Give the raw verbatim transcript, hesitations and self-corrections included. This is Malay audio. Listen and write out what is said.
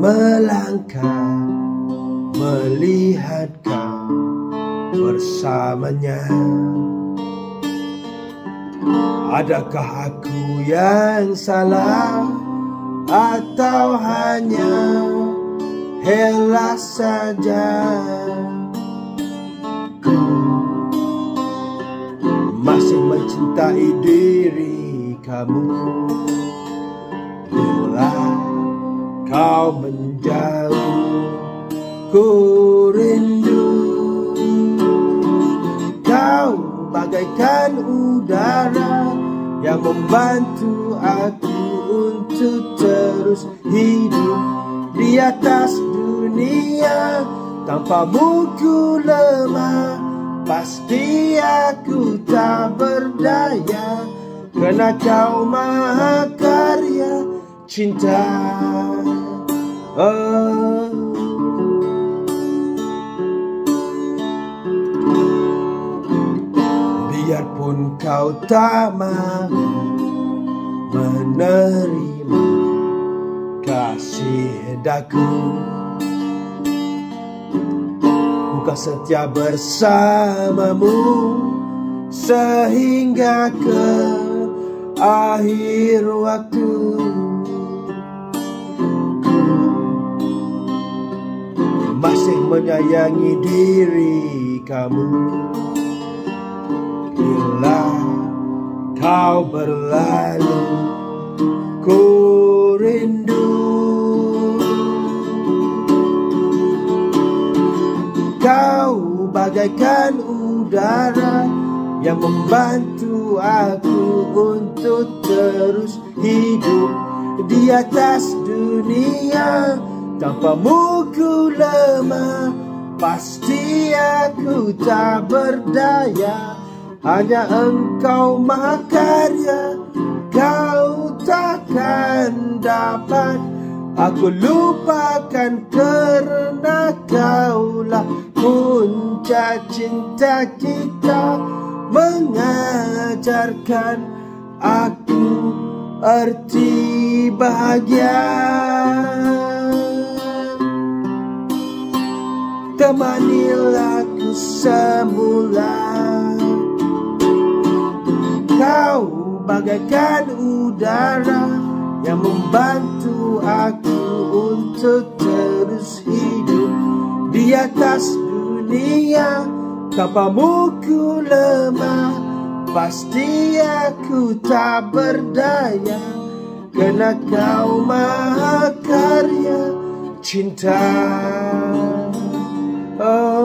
melangkah melihat kau bersamanya. Adakah aku yang salah atau hanya helah saja? Ku masih mencintai diri kamu bila kau menjauh. Ku rindu kau bagaikan udara yang membantu aku untuk terus hidup di atas dunia. Tanpamu ku lemah, pasti aku tak berdaya, karena kau maha karya cinta. Oh. Biarpun kau tak mau menerima kasih daku, ku kan setia bersamamu sehingga ke akhir waktu. Ku masih menyayangi diri kamu bila kau berlalu. Ku rindu kau bagaikan udara yang membantu aku untuk terus hidup di atas dunia. Tanpamu ku lemah, pasti aku tak berdaya, hanya engkau maha karya. Kau takkan dapat aku lupakan, karena kaulah puncak cinta kita, mengajarkan aku arti bahagia. Temanilah aku semula, kau bagaikan udara yang membantu aku untuk terus hidup di atas dunia. Tanpamu ku lemah, pasti aku tak berdaya, karena kau maha karya cinta. Oh.